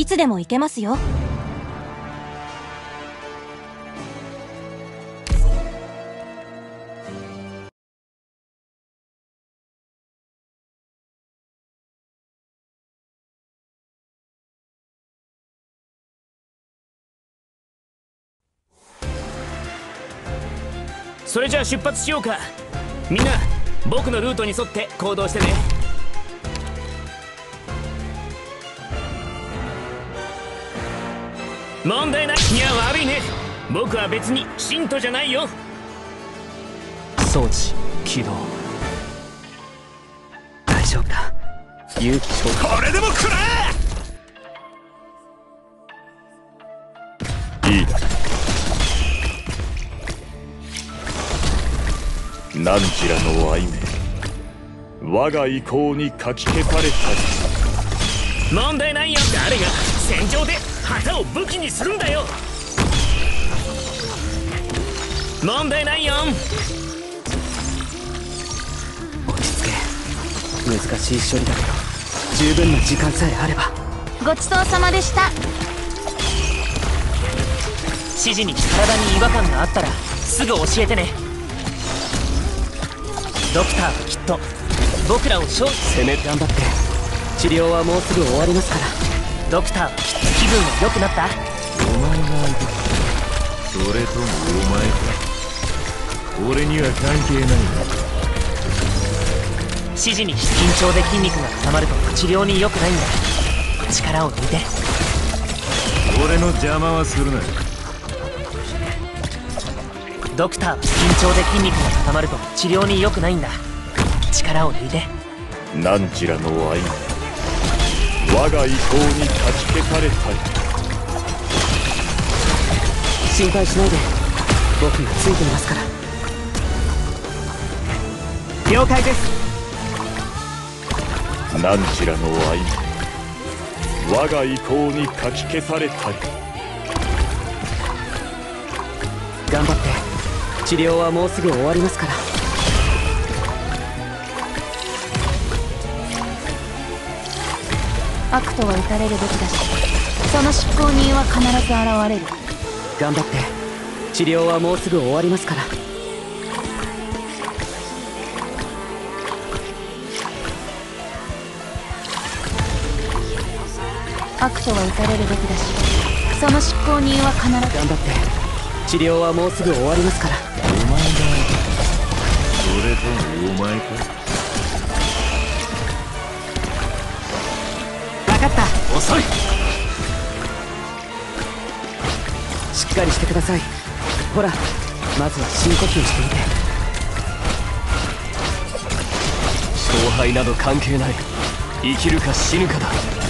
いつでも行けますよ。 それじゃあ出発しようか。みんな僕のルートに沿って行動してね。問題ない。いや悪いね、僕は別に信徒じゃないよ。 装置起動。大丈夫だ。勇気召喚。 これでも食らえ。いいだ。何時らの愛名、我が意向にかき消されたり。 問題ないよ。誰が戦場で旗を武器にするんだよ。問題ないよ。 落ち着け。難しい処理だけど十分な時間さえあれば。 ごちそうさまでした。 指示に体に違和感があったらすぐ教えてね。ドクターはきっと僕らを勝利。 攻め頑張って。治療はもうすぐ終わりますから。 ドクターは気分は良くなった？ お前が相手か。それともお前か。俺には関係ないな。 指示に緊張で筋肉が固まると治療に良くないんだ。力を抜いて。 俺の邪魔はするな。 ドクターは緊張で筋肉が固まると治療に良くないんだ。力を抜いて。 何時らの愛名、我が意向にかき消されたり。 心配しないで。僕がついていますから。了解です。 何時らの愛名、我が意向にかき消されたり。 頑張って。治療はもうすぐ終わりますから。 悪とは打たれるべきだし、その執行人は必ず現れる。 頑張って。治療はもうすぐ終わりますから。 悪とは打たれるべきだし、その執行人は必ず。 頑張って。治療はもうすぐ終わりますから。 お前がそれともお前か。 分かった。 遅い。 しっかりしてください。ほら、まずは深呼吸してみて。 勝敗など関係ない。生きるか死ぬかだ。